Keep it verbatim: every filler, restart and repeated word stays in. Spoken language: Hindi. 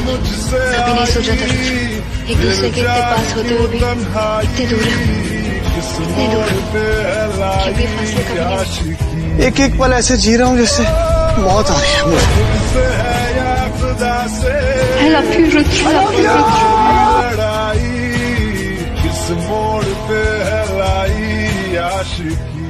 कभी नहीं सोचा था एक दूसरे के इतने पास होते हुए भी इतने दूर इतने दूर क्योंकि फासले कभी नहीं। एक एक पल ऐसे जी रहा हूँ जैसे मौत आ रही है मुझे। I love you, Rudra. I love you, किस मोड़ पे है लाई आशिकी।